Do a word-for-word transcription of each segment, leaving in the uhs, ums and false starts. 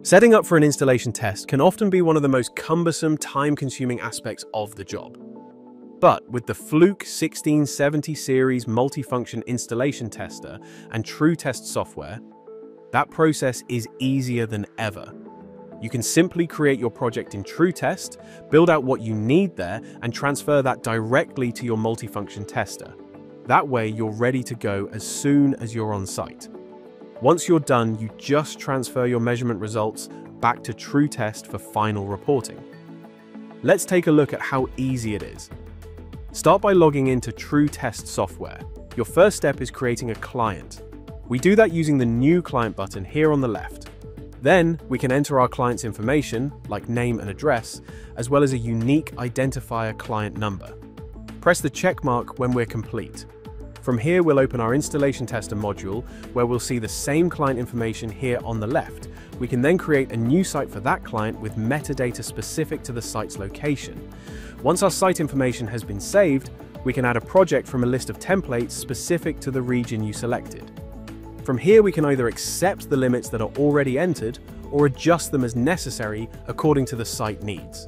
Setting up for an installation test can often be one of the most cumbersome, time-consuming aspects of the job. But with the Fluke sixteen seventy series multifunction installation tester and TruTest software, that process is easier than ever. You can simply create your project in TruTest, build out what you need there, and transfer that directly to your multifunction tester. That way, you're ready to go as soon as you're on site. Once you're done, you just transfer your measurement results back to TruTest for final reporting. Let's take a look at how easy it is. Start by logging into TruTest software. Your first step is creating a client. We do that using the New Client button here on the left. Then, we can enter our client's information, like name and address, as well as a unique identifier client number. Press the check mark when we're complete. From here, we'll open our installation tester module, where we'll see the same client information here on the left. We can then create a new site for that client with metadata specific to the site's location. Once our site information has been saved, we can add a project from a list of templates specific to the region you selected. From here, we can either accept the limits that are already entered or adjust them as necessary according to the site needs.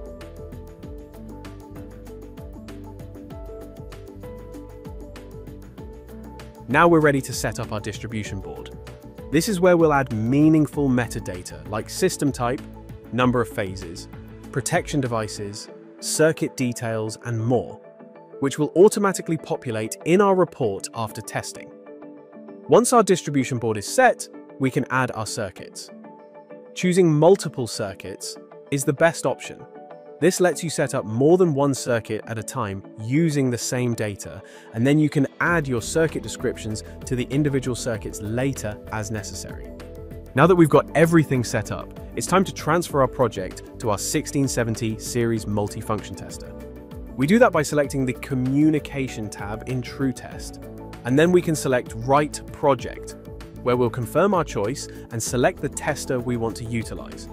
Now we're ready to set up our distribution board. This is where we'll add meaningful metadata like system type, number of phases, protection devices, circuit details, and more, which will automatically populate in our report after testing. Once our distribution board is set, we can add our circuits. Choosing multiple circuits is the best option. This lets you set up more than one circuit at a time using the same data, and then you can add your circuit descriptions to the individual circuits later as necessary. Now that we've got everything set up, it's time to transfer our project to our sixteen seventy series multifunction tester. We do that by selecting the Communication tab in TruTest, and then we can select Write Project, where we'll confirm our choice and select the tester we want to utilize.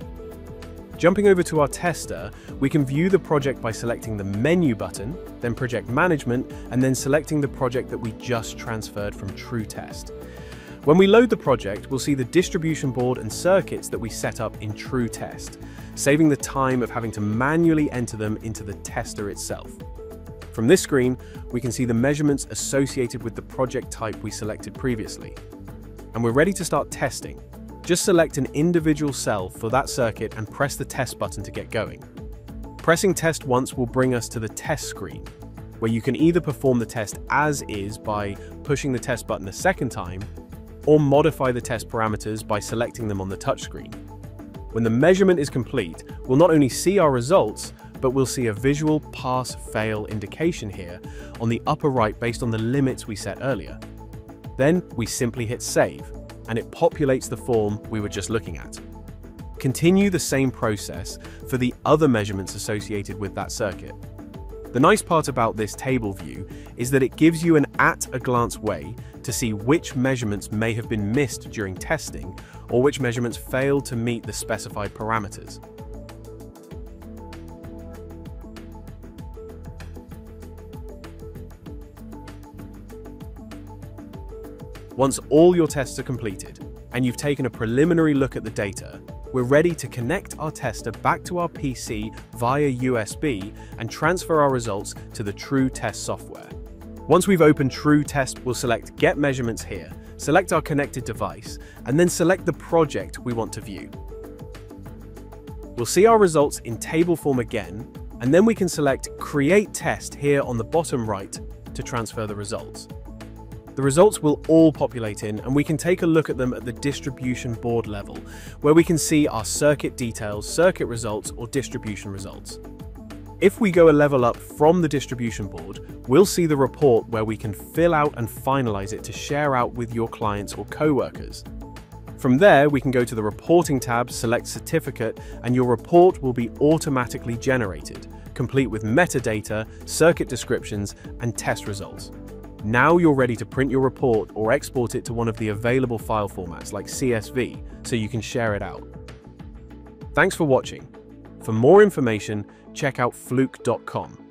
Jumping over to our tester, we can view the project by selecting the Menu button, then Project Management, and then selecting the project that we just transferred from TruTest. When we load the project, we'll see the distribution board and circuits that we set up in TruTest, saving the time of having to manually enter them into the tester itself. From this screen, we can see the measurements associated with the project type we selected previously. And we're ready to start testing. Just select an individual cell for that circuit and press the test button to get going. Pressing test once will bring us to the test screen, where you can either perform the test as is by pushing the test button a second time, or modify the test parameters by selecting them on the touchscreen. When the measurement is complete, we'll not only see our results, but we'll see a visual pass-fail indication here on the upper right based on the limits we set earlier. Then we simply hit save, and it populates the form we were just looking at. Continue the same process for the other measurements associated with that circuit. The nice part about this table view is that it gives you an at-a-glance way to see which measurements may have been missed during testing or which measurements failed to meet the specified parameters. Once all your tests are completed, and you've taken a preliminary look at the data, we're ready to connect our tester back to our P C via U S B and transfer our results to the TruTest software. Once we've opened TruTest, we'll select Get Measurements here, select our connected device, and then select the project we want to view. We'll see our results in table form again, and then we can select Create Test here on the bottom right to transfer the results. The results will all populate in, and we can take a look at them at the distribution board level, where we can see our circuit details, circuit results, or distribution results. If we go a level up from the distribution board, we'll see the report where we can fill out and finalize it to share out with your clients or co-workers. From there, we can go to the Reporting tab, select Certificate, and your report will be automatically generated, complete with metadata, circuit descriptions, and test results. Now you're ready to print your report or export it to one of the available file formats like C S V so you can share it out. Thanks for watching. For more information, check out fluke dot com.